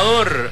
Amador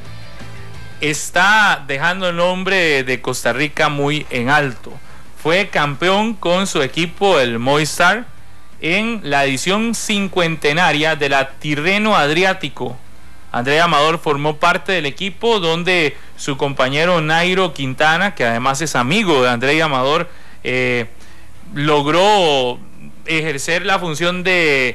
está dejando el nombre de Costa Rica muy en alto. Fue campeón con su equipo, el Movistar, en la edición cincuentenaria de la Tirreno Adriático. André Amador formó parte del equipo donde su compañero Nairo Quintana, que además es amigo de André Amador, logró ejercer la función de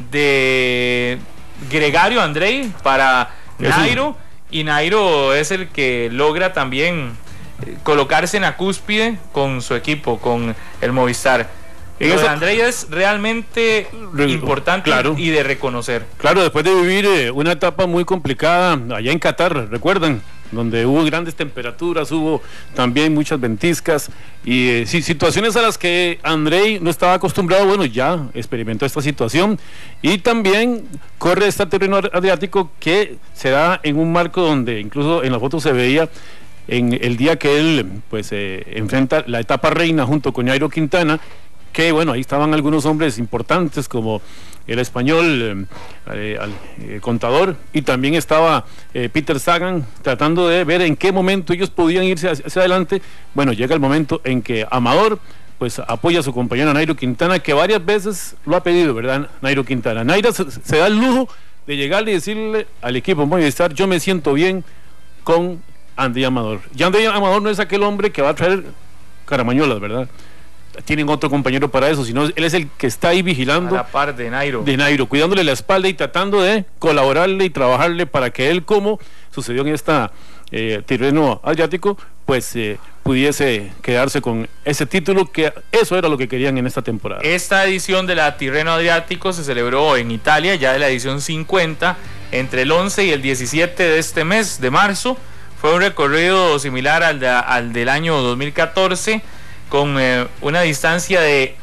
gregario André para Nairo, y Nairo es el que logra también colocarse en la cúspide con su equipo, con el Movistar. Lo de André es realmente importante, claro, y de reconocer. Claro, después de vivir una etapa muy complicada allá en Qatar, recuerdan, donde hubo grandes temperaturas, hubo también muchas ventiscas y situaciones a las que André no estaba acostumbrado. Bueno, ya experimentó esta situación y también corre este Tirreno Adriático que se da en un marco donde incluso en la foto se veía en el día que él pues enfrenta la etapa reina junto con Nairo Quintana, que bueno, ahí estaban algunos hombres importantes como el español Contador, y también estaba Peter Sagan, tratando de ver en qué momento ellos podían irse hacia adelante. Bueno, llega el momento en que Amador pues apoya a su compañero Nairo Quintana, que varias veces lo ha pedido, ¿verdad? Nairo Quintana. Nairo se da el lujo de llegarle y decirle al equipo Movistar: yo me siento bien con André Amador. Y André Amador no es aquel hombre que va a traer caramañolas, ¿verdad? Tienen otro compañero para eso, sino él es el que está ahí vigilando a la par de Nairo, cuidándole la espalda y tratando de colaborarle y trabajarle para que él, como sucedió en esta Tirreno Adriático, pues pudiese quedarse con ese título, que eso era lo que querían en esta temporada. Esta edición de la Tirreno Adriático se celebró en Italia, ya de la edición 50, entre el 11 y el 17 de este mes de marzo. Fue un recorrido similar al del año 2014, con una distancia de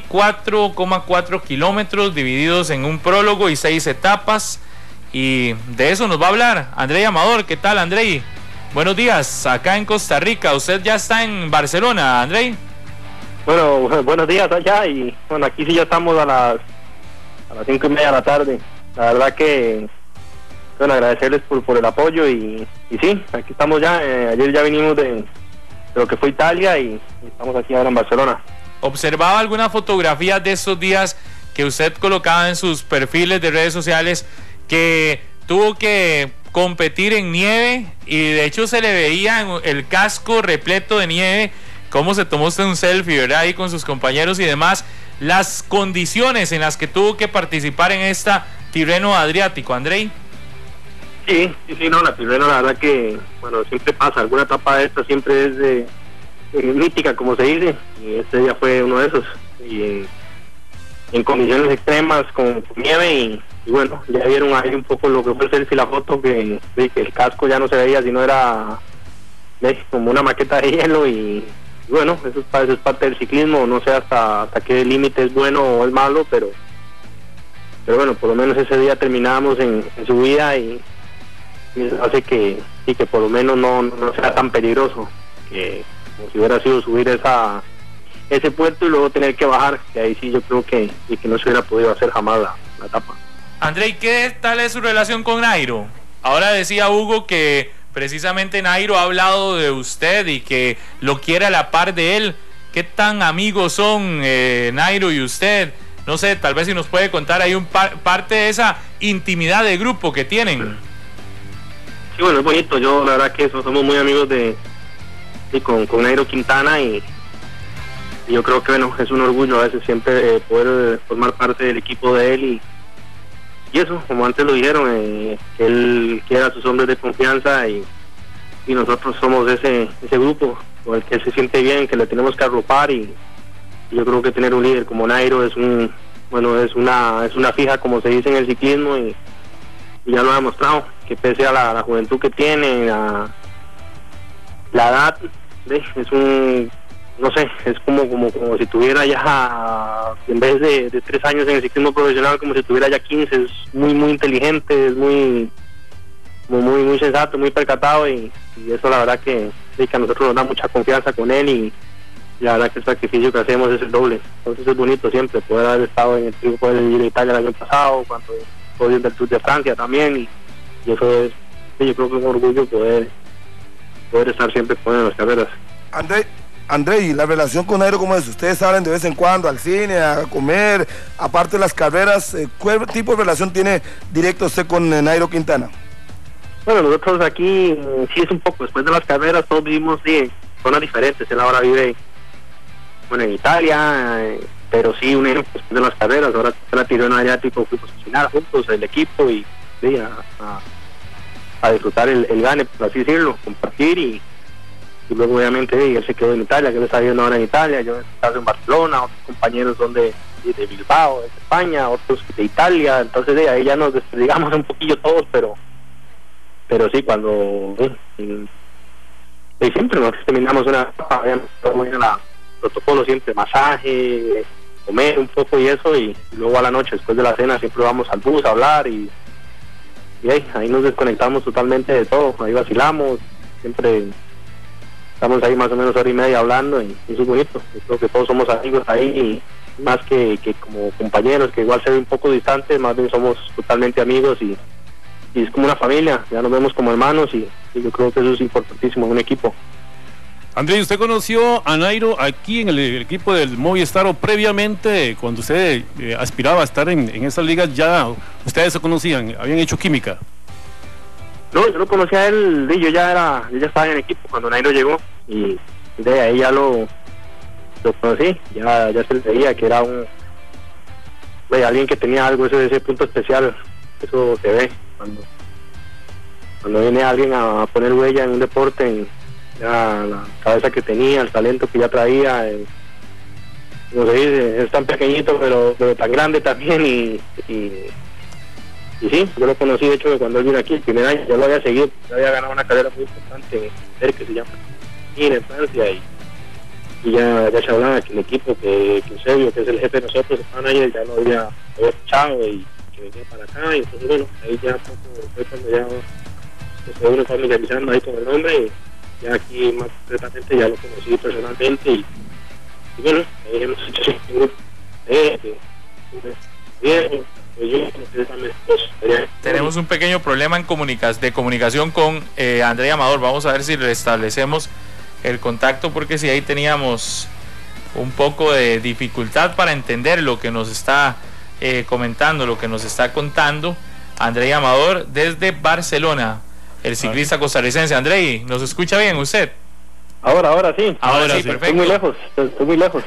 1004,4 kilómetros divididos en un prólogo y 6 etapas, y de eso nos va a hablar André Amador. ¿Qué tal, André? Buenos días, acá en Costa Rica. Usted ya está en Barcelona, André. Bueno, buenos días allá, y bueno, aquí sí ya estamos a las 5:30 de la tarde. La verdad que bueno, agradecerles por el apoyo y sí, aquí estamos ya. Ayer ya vinimos de lo que fue Italia y estamos aquí ahora en Barcelona. Observaba algunas fotografías de esos días que usted colocaba en sus perfiles de redes sociales, que tuvo que competir en nieve y de hecho se le veía el casco repleto de nieve, cómo se tomó usted un selfie, ¿verdad? Ahí con sus compañeros y demás. Las condiciones en las que tuvo que participar en esta Tirreno Adriático, André. Sí, no, la Tirreno, la verdad que, bueno, siempre pasa, alguna etapa de esta siempre es de mítica, como se dice, y este día fue uno de esos, y en condiciones extremas, con nieve, y bueno, ya vieron ahí un poco lo que fue el selfie, la foto, que el casco ya no se veía, sino era como una maqueta de hielo, y bueno, eso es parte del ciclismo. No sé hasta qué límite es bueno o es malo, pero bueno, por lo menos ese día terminamos en subida, y eso hace que sí, que por lo menos no sea tan peligroso que como si hubiera sido subir ese puerto y luego tener que bajar, que ahí sí yo creo que no se hubiera podido hacer jamás la etapa. André, ¿qué tal es su relación con Nairo? Ahora decía Hugo que precisamente Nairo ha hablado de usted y que lo quiere a la par de él. ¿Qué tan amigos son Nairo y usted? No sé, tal vez si nos puede contar ahí parte de esa intimidad de grupo que tienen. Sí, bueno, es bonito. Yo la verdad que somos muy amigos con Nairo Quintana, y yo creo que bueno, es un orgullo a veces siempre poder formar parte del equipo de él, y eso, como antes lo dijeron, que él quiere a sus hombres de confianza, y nosotros somos ese grupo con el que él se siente bien, que le tenemos que arropar, y yo creo que tener un líder como Nairo es una fija, como se dice en el ciclismo, y ya lo ha demostrado, que pese a la juventud que tiene, la edad, no sé, es como si tuviera ya, en vez de 3 años en el ciclismo profesional, como si tuviera ya 15. Es muy inteligente, es muy sensato, muy percatado, y eso la verdad que a nosotros nos da mucha confianza con él, y la verdad que el sacrificio que hacemos es el doble. Entonces es bonito siempre poder haber estado en el triunfo del Giro de Italia el año pasado, cuando fue del Tour de Francia también, y eso es yo creo que es un orgullo poder estar siempre con él en las carreras. André, ¿y la relación con Nairo cómo es? ¿Ustedes salen de vez en cuando al cine, a comer, aparte de las carreras? ¿Qué tipo de relación tiene directo usted con Nairo Quintana? Bueno, nosotros aquí sí es un poco, después de las carreras todos vivimos en zonas diferentes. Él ahora vive en Italia, pero sí unimos después de las carreras. Ahora se la tiró en Adriático, fuimos a cocinar juntos, el equipo, y sí, a disfrutar el gane, por así decirlo, compartir, y luego obviamente él se quedó en Italia, que él está viviendo ahora en Italia, yo estaba en Barcelona, otros compañeros son de Bilbao, de España, otros de Italia, entonces de ahí ya nos desligamos un poquillo todos, pero sí, cuando y siempre nos terminamos una etapa, muy en la protocolo, siempre masaje, comer un poco y eso, y luego a la noche después de la cena siempre vamos al bus a hablar, y ahí nos desconectamos totalmente de todo, ahí vacilamos, siempre estamos ahí más o menos hora y media hablando, y eso es bonito. Yo creo que todos somos amigos ahí, y más que como compañeros, que igual se ve un poco distantes, más bien somos totalmente amigos, y es como una familia, ya nos vemos como hermanos, y yo creo que eso es importantísimo en un equipo. André, ¿usted conoció a Nairo aquí en el equipo del Movistar, o previamente, cuando usted aspiraba a estar en esas ligas, ya ustedes se conocían, habían hecho química? No, yo lo conocí a él, yo ya estaba en el equipo cuando Nairo llegó, y de ahí ya lo conocí, ya se le veía que era alguien que tenía algo, ese punto especial, eso se ve cuando viene alguien a poner huella en un deporte, ya la cabeza que tenía, el talento que ya traía, como se dice, es tan pequeñito pero tan grande también, y sí, yo lo conocí de hecho cuando él vino aquí el primer año, yo lo había seguido, ya había ganado una carrera muy importante que se llama en Francia, y ya se hablaba que el equipo, que Eusebio, que es el jefe de nosotros, estaban ahí, ya lo había escuchado, y que venía para acá, y entonces bueno, ahí ya poco fue cuando ya uno familiarizando ahí con el nombre, y ya aquí más concretamente ya lo conocí personalmente, y bueno, ahí hemos hecho un grupo Tenemos un pequeño problema de comunicación con André Amador. Vamos a ver si restablecemos el contacto, porque si ahí teníamos un poco de dificultad para entender lo que nos está comentando, lo que nos está contando André Amador desde Barcelona, el ciclista costarricense. André, ¿nos escucha bien usted? Ahora sí. Ahora sí, perfecto. Estoy muy lejos.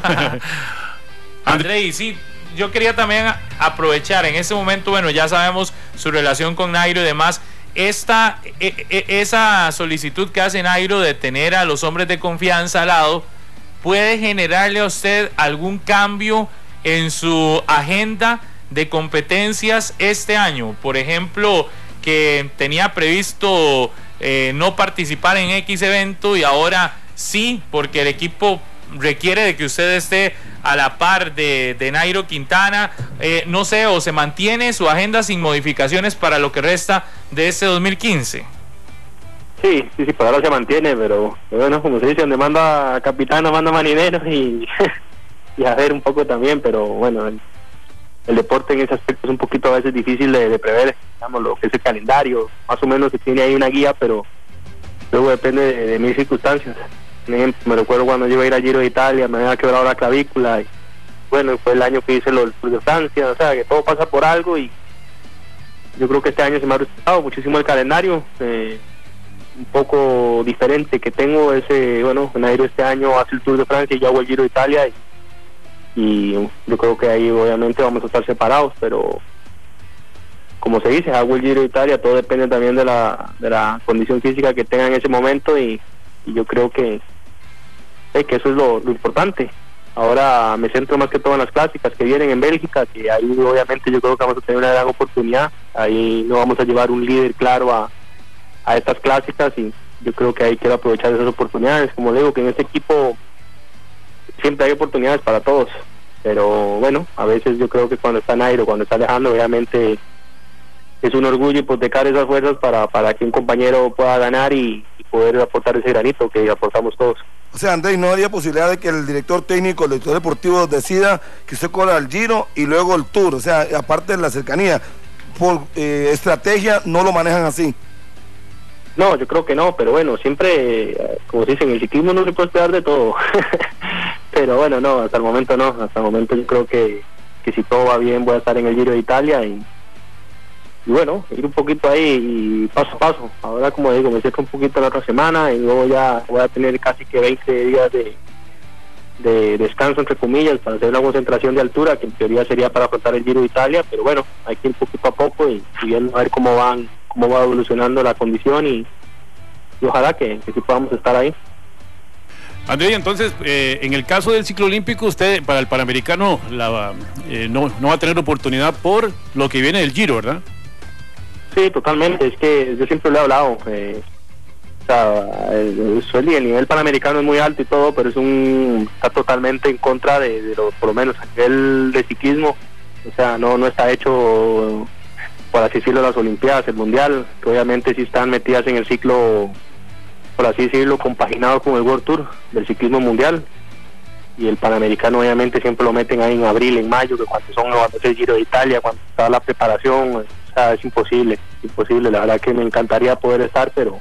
André, sí, yo quería también aprovechar en este momento, bueno, ya sabemos su relación con Nairo y demás, esa solicitud que hace Nairo de tener a los hombres de confianza al lado, ¿puede generarle a usted algún cambio en su agenda de competencias este año? Por ejemplo, que tenía previsto no participar en X evento y ahora sí, porque el equipo requiere de que usted esté a la par de Nairo Quintana, no sé, o se mantiene su agenda sin modificaciones para lo que resta de este 2015. Sí, por ahora se mantiene, pero bueno, como se dice, donde manda capitán, manda marinero, y a ver un poco también, pero bueno, el deporte en ese aspecto es un poquito a veces difícil de prever, digamos, lo que es el calendario, más o menos se tiene ahí una guía, pero luego depende de mis circunstancias. Por ejemplo, me recuerdo cuando yo iba a ir a Giro de Italia, me había quebrado la clavícula, y bueno, fue el año que hice el Tour de Francia, o sea, que todo pasa por algo, y yo creo que este año se me ha respetado muchísimo el calendario, un poco diferente que tengo bueno, Nairo este año hace el Tour de Francia y yo hago el Giro de Italia, y yo creo que ahí obviamente vamos a estar separados, pero como se dice, hago el Giro de Italia, todo depende también de la condición física que tenga en ese momento, y yo creo que eso es lo importante. Ahora me centro más que todo en las clásicas que vienen en Bélgica, que ahí obviamente yo creo que vamos a tener una gran oportunidad, ahí no vamos a llevar un líder claro a estas clásicas, y yo creo que ahí quiero aprovechar esas oportunidades. Como le digo, que en este equipo siempre hay oportunidades para todos, pero bueno, a veces yo creo que cuando está Nairo, cuando está Alejandro, obviamente es un orgullo hipotecar esas fuerzas para que un compañero pueda ganar y poder aportar ese granito que aportamos todos. O sea, André, ¿no habría posibilidad de que el director técnico, el director deportivo decida que usted corra el Giro y luego el Tour? O sea, aparte de la cercanía, por estrategia no lo manejan así. No, yo creo que no, pero bueno, siempre, como se dice, en el ciclismo no se puede esperar de todo. Pero bueno, no, hasta el momento no. Hasta el momento yo creo que si todo va bien voy a estar en el Giro de Italia y bueno, ir un poquito ahí y paso a paso. Ahora, como digo, me acerco un poquito la otra semana y luego ya voy a tener casi que 20 días de descanso, entre comillas, para hacer una concentración de altura, que en teoría sería para afrontar el Giro de Italia, pero bueno, hay que ir poquito a poco y viendo a ver cómo va evolucionando la condición y ojalá que sí podamos estar ahí. André, entonces, en el caso del ciclo olímpico, usted para el Panamericano no va a tener oportunidad por lo que viene del Giro, ¿verdad? Sí, totalmente, es que yo siempre le he hablado, o sea, el nivel panamericano es muy alto y todo, pero está totalmente en contra de lo, por lo menos a nivel de ciclismo, o sea, no está hecho, por así decirlo, las Olimpiadas, el Mundial, que obviamente sí están metidas en el ciclo, por así decirlo, compaginado con el World Tour del ciclismo mundial, y el Panamericano obviamente siempre lo meten ahí en abril, en mayo, que cuando es el Giro de Italia, cuando está la preparación, o sea, es imposible, la verdad que me encantaría poder estar, pero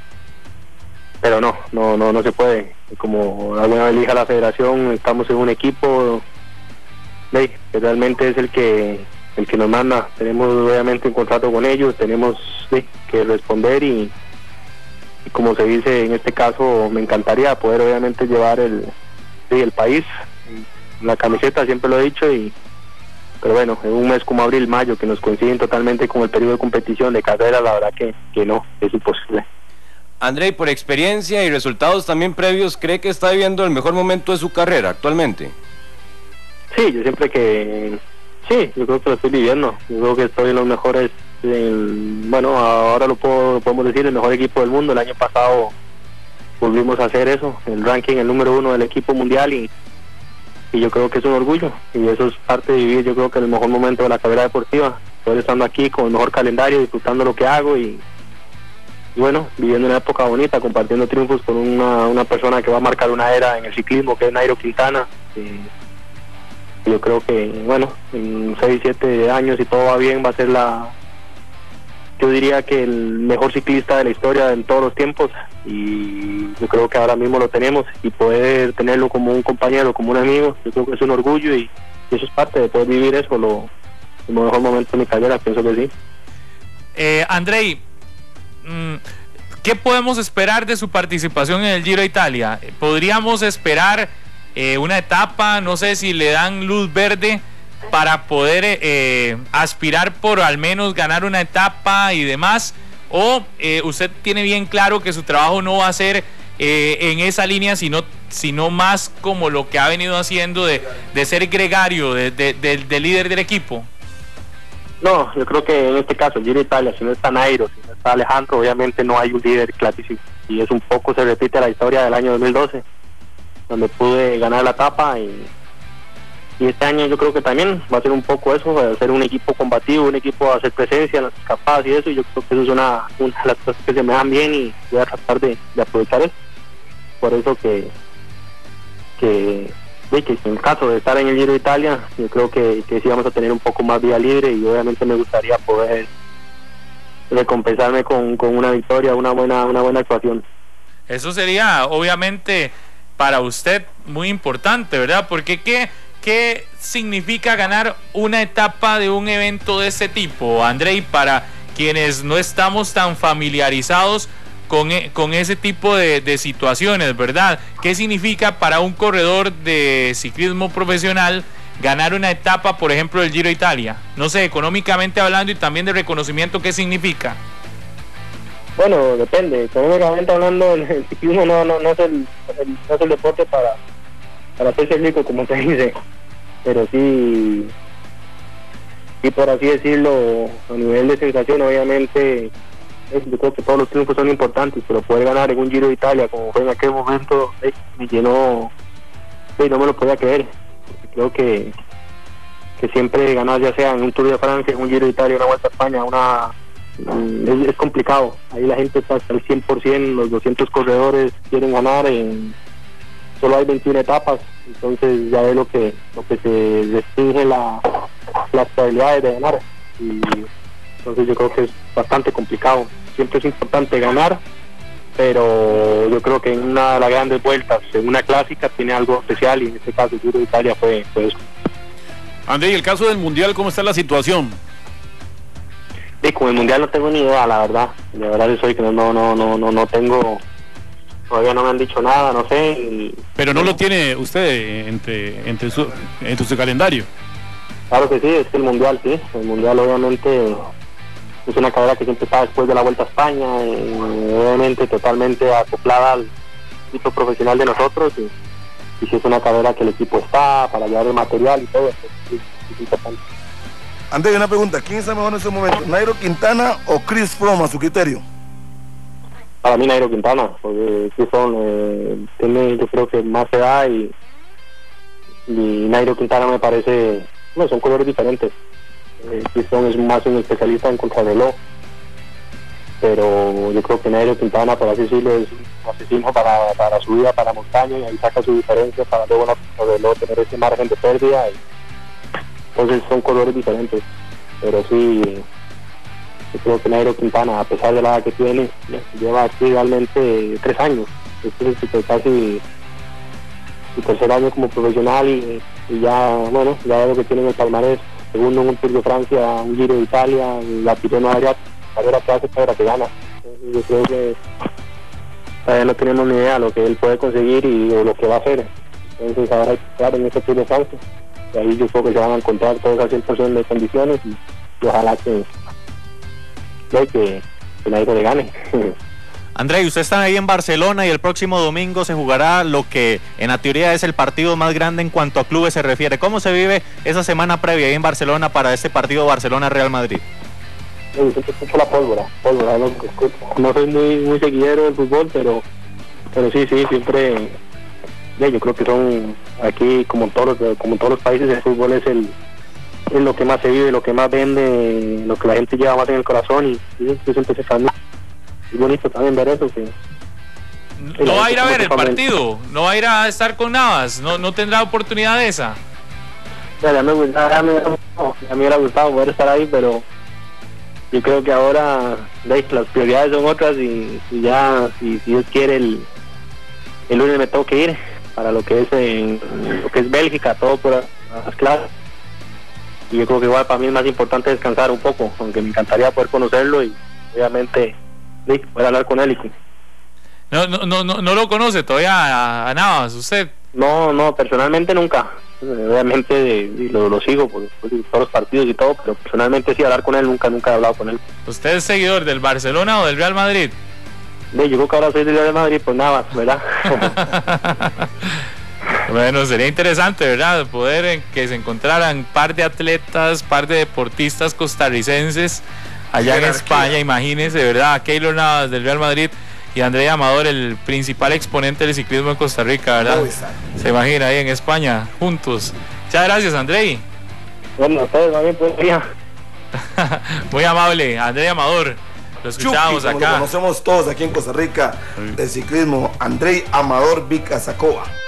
no se puede. Como alguna vez dije a la federación, estamos en un equipo que realmente es el que nos manda, tenemos obviamente un contrato con ellos, tenemos que responder y como se dice en este caso, me encantaría poder obviamente llevar el país en la camiseta, siempre lo he dicho, pero bueno, en un mes como abril, mayo, que nos coinciden totalmente con el periodo de competición de carrera, la verdad que no, es imposible. André, por experiencia y resultados también previos, ¿cree que está viviendo el mejor momento de su carrera actualmente? Sí, yo creo que lo estoy viviendo, yo creo que estoy en los mejores, bueno, ahora podemos decir el mejor equipo del mundo. El año pasado volvimos a hacer eso, el ranking, el número 1 del equipo mundial y yo creo que es un orgullo y eso es parte de vivir, yo creo que el mejor momento de la carrera deportiva, poder estando aquí con el mejor calendario, disfrutando lo que hago y bueno, viviendo una época bonita, compartiendo triunfos con una persona que va a marcar una era en el ciclismo, que es Nairo Quintana. Yo creo que, bueno, en 6, 7 años, si todo va bien, va a ser yo diría que el mejor ciclista de la historia en todos los tiempos, y yo creo que ahora mismo lo tenemos, y poder tenerlo como un compañero, como un amigo, yo creo que es un orgullo, y eso es parte de poder vivir eso, el mejor momento de mi carrera, pienso que sí. Andrei, ¿qué podemos esperar de su participación en el Giro de Italia? ¿Podríamos esperar una etapa, no sé si le dan luz verde para poder aspirar por al menos ganar una etapa y demás? ¿O usted tiene bien claro que su trabajo no va a ser en esa línea, sino más como lo que ha venido haciendo de ser gregario, de líder del equipo? No, yo creo que en este caso el Giro de Italia, si no está Nairo, si no está Alejandro, obviamente no hay un líder clásico, y es un poco, se repite la historia del año 2012, donde pude ganar la etapa, y este año yo creo que también va a ser un poco eso, va a ser un equipo combativo, un equipo a hacer presencia en las escapadas y eso, y yo creo que eso es una de las cosas que se me dan bien y voy a tratar de aprovechar eso. Por eso que en el caso de estar en el Giro de Italia, yo creo que sí vamos a tener un poco más vía libre, y obviamente me gustaría poder recompensarme con una victoria, una buena actuación. Eso sería obviamente para usted muy importante, ¿verdad? Porque ¿qué significa ganar una etapa de un evento de ese tipo, Andrei, para quienes no estamos tan familiarizados con ese tipo de situaciones, ¿verdad? ¿Qué significa para un corredor de ciclismo profesional ganar una etapa, por ejemplo, del Giro de Italia? No sé, económicamente hablando y también de reconocimiento, ¿qué significa? Bueno, depende. Económicamente hablando, el ciclismo no es el deporte para hacerse rico, como se dice, pero sí, por así decirlo, a nivel de sensación, obviamente, yo creo que todos los triunfos son importantes, pero poder ganar en un Giro de Italia, como fue en aquel momento, me llenó, no me lo podía creer. Creo que siempre ganar, ya sea en un Tour de Francia, en un Giro de Italia, una Vuelta a España, es complicado. Ahí la gente está al 100%, los 200 corredores quieren ganar, solo hay 21 etapas, entonces ya es lo que se restringe las probabilidades de ganar, y entonces yo creo que es bastante complicado. Siempre es importante ganar, pero yo creo que en una de las grandes vueltas, en una clásica, tiene algo especial, y en este caso el Giro de Italia fue eso. André, ¿y el caso del Mundial, cómo está la situación? Sí, con el Mundial no tengo ni idea, la verdad. De verdad yo soy que no tengo, todavía no me han dicho nada, no sé. Pero no lo tiene usted entre su calendario. Claro que sí, es que el Mundial, sí. El Mundial obviamente es una carrera que siempre está después de la Vuelta a España, obviamente totalmente acoplada al equipo profesional de nosotros, y si es una carrera que el equipo está para llevar el material y todo, es importante. André, una pregunta, ¿quién está mejor en este momento? ¿Nairo Quintana o Chris Froome a su criterio? Para mí Nairo Quintana, porque Chris Froome tiene, yo creo que más edad, y Nairo Quintana me parece, no, son colores diferentes. Chris Froome es más un especialista en contrarreloj, pero yo creo que Nairo Quintana, por así decirlo, es un asesino para subida, para montaña, y ahí saca su diferencia para luego no tener ese margen de pérdida. Entonces son colores diferentes, pero sí, yo creo que Nairo Quintana, a pesar de la edad que tiene, lleva aquí realmente 3 años. Este es casi su tercer año como profesional, y ya, bueno, ya lo que tiene en el palmarés, segundo en un Tour de Francia, un Giro de Italia, la Tirreno Adriático, carrera que hace, carrera que gana. Yo creo que todavía no tenemos ni idea de lo que él puede conseguir y lo que va a hacer. Entonces ahora hay que estar en este Tour de Francia, y ahí yo creo que se van a encontrar todas las 100% de condiciones, y ojalá que Nairo le gane. André, usted está ahí en Barcelona y el próximo domingo se jugará lo que en la teoría es el partido más grande en cuanto a clubes se refiere. ¿Cómo se vive esa semana previa ahí en Barcelona para este partido Barcelona-Real Madrid? Yo siempre escucho la pólvora, es lo que escucho. No soy muy seguidero del fútbol, pero sí, siempre, yo creo que son aquí, como todos los países, el fútbol es lo que más se vive, lo que más vende, lo que la gente lleva más en el corazón, y yo siempre se cambia. Es bonito también ver eso. No va a ir a ver el partido, no va a ir a estar con Navas, no tendrá oportunidad de esa. Ya me hubiera gustado poder estar ahí, pero yo creo que ahora las prioridades son otras, y ya, si Dios quiere, el lunes me tengo que ir para lo que es Bélgica, todo por las clases. Y yo creo que igual para mí es más importante descansar un poco, aunque me encantaría poder conocerlo y obviamente poder hablar con él. No lo conoce todavía a Navas, usted. No, personalmente nunca. Obviamente lo sigo por todos los partidos y todo, pero personalmente sí, hablar con él nunca he hablado con él. ¿Usted es seguidor del Barcelona o del Real Madrid? Yo creo que ahora soy del Real Madrid, pues nada, ¿verdad? Bueno, sería interesante, ¿verdad? Poder que se encontraran par de atletas, par de deportistas costarricenses allá en España, imagínense, ¿verdad? Keylor Navas del Real Madrid y André Amador, el principal exponente del ciclismo en Costa Rica, ¿verdad? Se imagina ahí en España, juntos. Muchas gracias, André. Bueno, ustedes también, pues, ya. Muy amable, André Amador. Lo escuchamos Chucky, acá. Lo conocemos todos aquí en Costa Rica, del ciclismo, André Amador Vicasacoa.